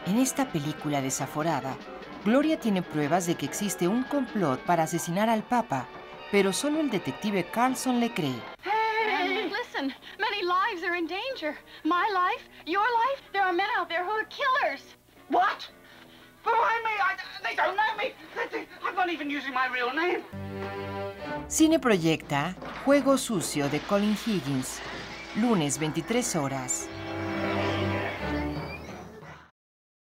En esta película desaforada, Gloria tiene pruebas de que existe un complot para asesinar al Papa, pero solo el detective Carlson le cree. Hey, listen, many lives are in danger. My life, your life, there are men out there who are killers. What? Behind me? They don't know me. I'm not even using my real name. Cine proyecta Juego Sucio de Colin Higgins, lunes 23 horas.